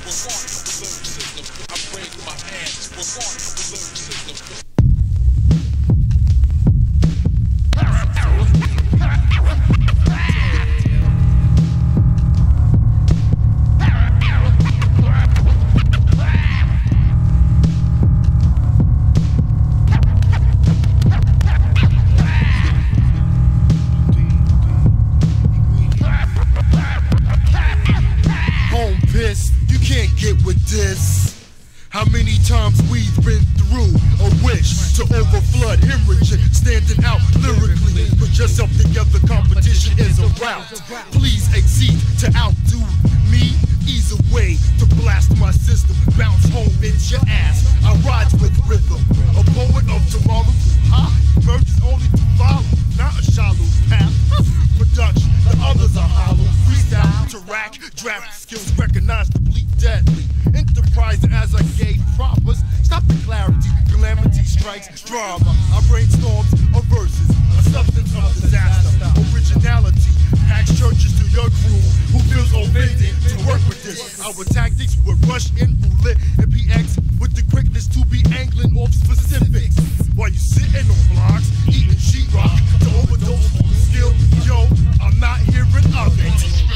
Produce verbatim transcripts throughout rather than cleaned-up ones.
You can't get with this. How many times we've been through a wish to overflood, hemorrhaging, standing out lyrically. Put yourself together, competition is a route. Please exceed to outdo me. Ease a way to blast my system, bounce home into your ass. I ride with rhythm, a poet of tomorrow. Ha, emerges only to follow, not a shallow path. Production, the others are hollow. Freestyle to rack, draft skills recognized to bleed deadly. Enterprising as I gave proppers. Stop the clarity, calamity strikes drama. I brainstorms of verses, a substance of disaster. Originality packs churches to your crew who feels offended to work with this. Our tactics would rush in roulette and P X with the quickness to be angling off specifics. While you sitting on blocks, eating sheetrock to overdose on skill. Yo, I'm not hearing of it.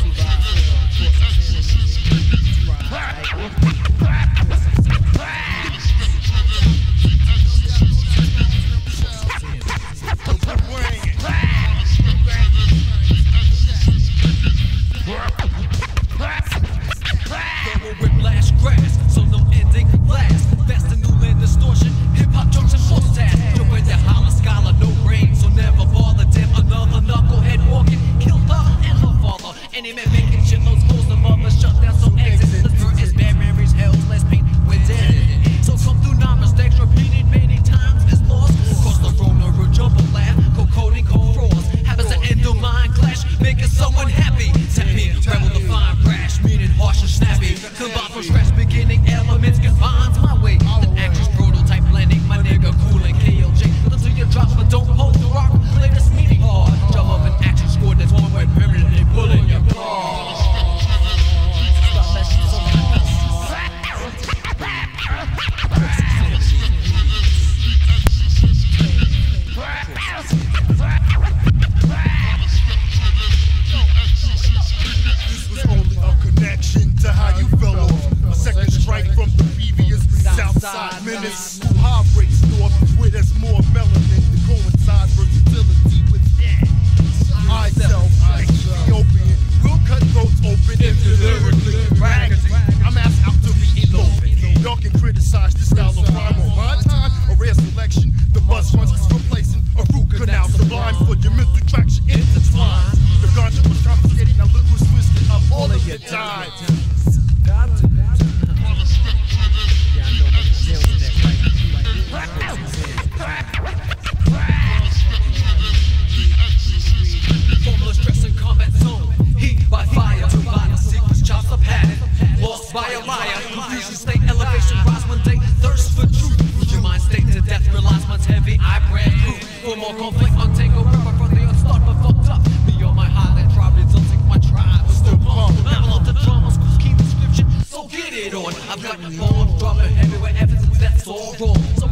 Minutes, hard breaks north, where there's more melanin to coincide versatility with that. I self, Ethiopian, will cut throats open into lyrically raggedy. I'm asked out to be eloping. Y'all can criticize the style of rhyme on my time, a rare selection. The buzz runs replacing a root canal sublime for your mental traction intertwined. The ganja was confiscated, now look what's twisted up all of your time. By a liar, confusion state, elevation rise one day, thirst for truth. Your mind state to death, realize mine's heavy, I brand new. For more conflict, untangle, river from the unstart, but fucked up. Me on my highland tribe, resulting my tribe. Still pumped, battle of the drama, school's key description, so get it on. I've got bombs dropping heavy where evidence that's all wrong. So